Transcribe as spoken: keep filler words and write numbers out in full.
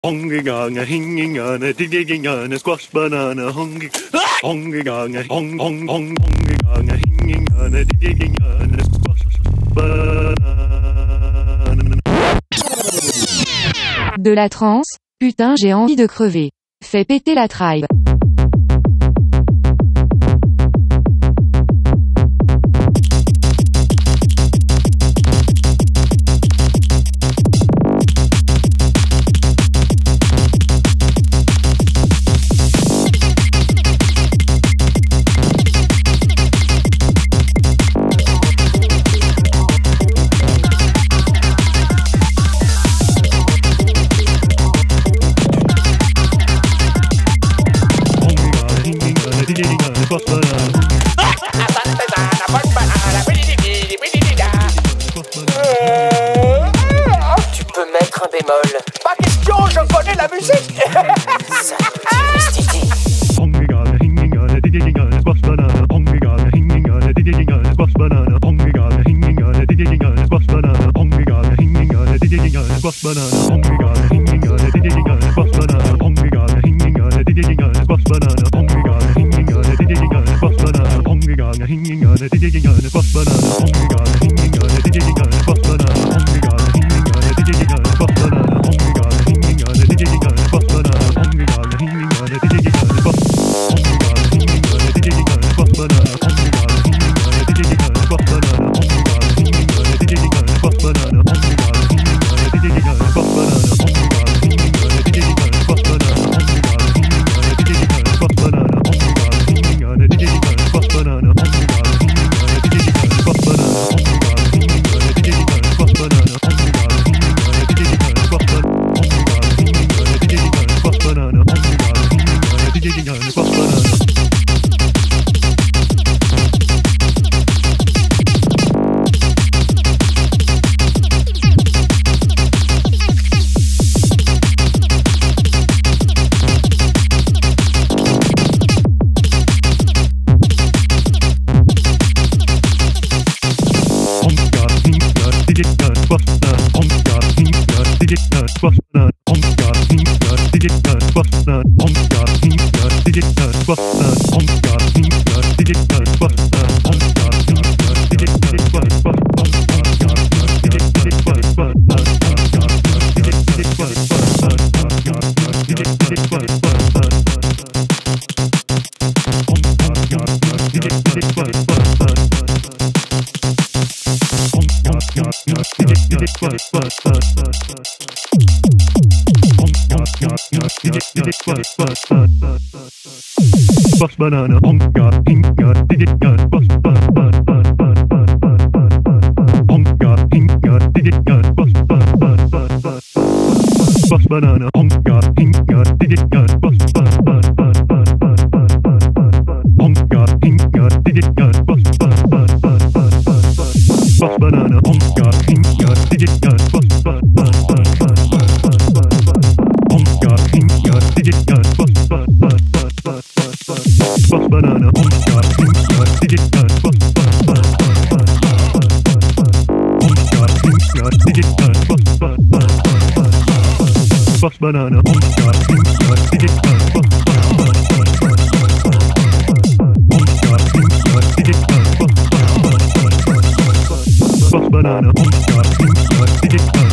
Hungry ganga, hinging on a digging on a squash banana, hungry, hungry ganga, hung, hung, hung, hungry ganga, hinging on a digging on a squash banana. De la transe, putain j'ai envie de crever. Fais péter la tribe. Tu peux mettre un bémol. Pas question, je connais la musique. Ça Bus banana, honk god, hink god, dig it god, bus bus bus bus bus honk god, hink god, dig it god, bus bus bus bus bus bus banana, honk god, hink god, dig it god, bus bus bus bus bus honk god, hink god, dig it god, bus bus bus bus bus bus banana, honk god, hink god, dig it god, bus bus bus bus honk god, hink god, dig it god, bus bus bus bus bus banana, honk god, hink god, dig it god, bus bus bus honk god, hink god, dig it god, bus bus bus bus banana, honk god, hink god, dig it god, bus bus bus honk god, hink god, dig it god, bus bus bus bus banana, honk god, hink god, dig it god.